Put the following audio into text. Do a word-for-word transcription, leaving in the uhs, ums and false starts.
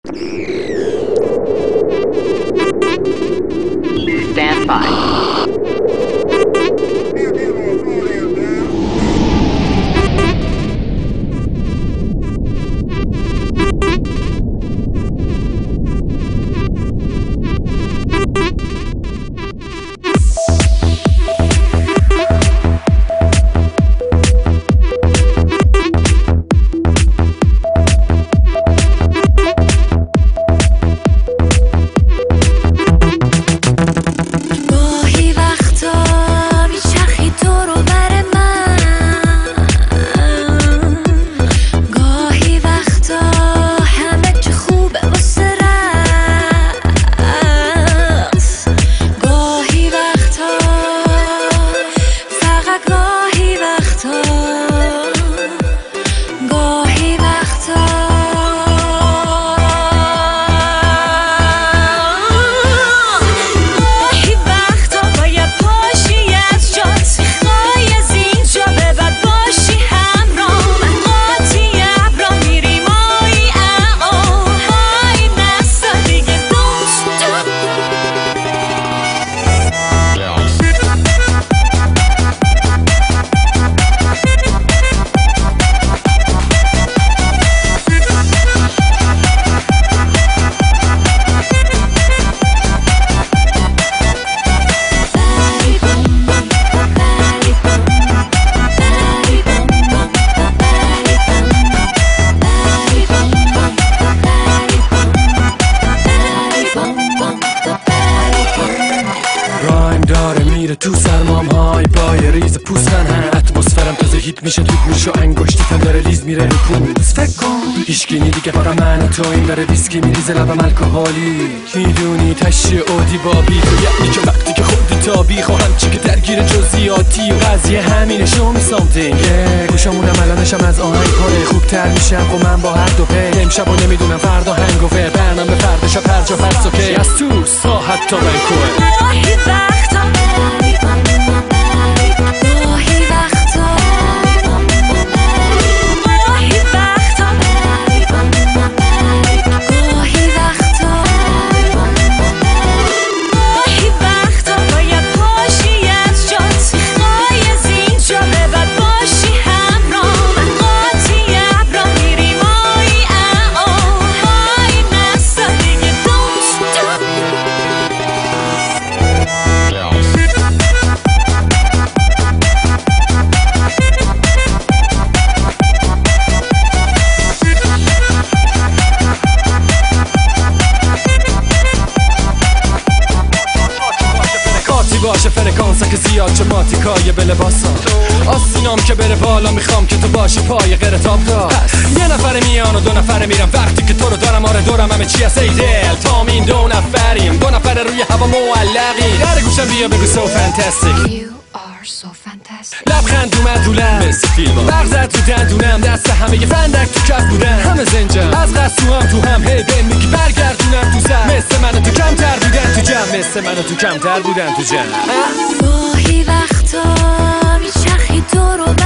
Stand by. تو سرمام های با یه ریز پوستن هم اتمسفرم تازه هیت میشه تو گوش و انگشتیتم داره لیز میره رو پوز فکر کن هیچکی دیگه فقط من و تو این داره ویسکی میریزه لبم الکلی میدونی تشی اودی بابی تو یعنی که وقتی که خودی تابی خواهم چی که درگیر جزئیاتی و قضیه همینه show me something yeah. گوشامونم الانشم از آهنگ پاره خوبتر میشم و من با هر دو پی امشب و نمیدونم فردا هنگوور برنامه فردشا پرجا فرس اوکی از تو ساحت تا بنکوه باشه فرکانسا که زیاد چه ماتیکای به لباسم آسینام که بره بالا میخوام که تو باشی پای غیر تاب دار یه نفر میان و دو نفر میرم وقتی که تو رو دارم آره دورم همه چی هست ای دل تامین دو نفریم دو نفر روی هوا معلقیم در گوشم بیا بگو so fantastic so fantastic. لبخند اومد دولم مثل فیلم بغزت تو دندونم دست همه یه فندک تو کف بودن همه زنجم از قصو هم تو هم هی بین میگی برگردونم تو سر مثل منو تو کمتر بودن تو جمع مثل منو تو کمتر بودن تو جمع گاهی وقتا میچرخی تو رو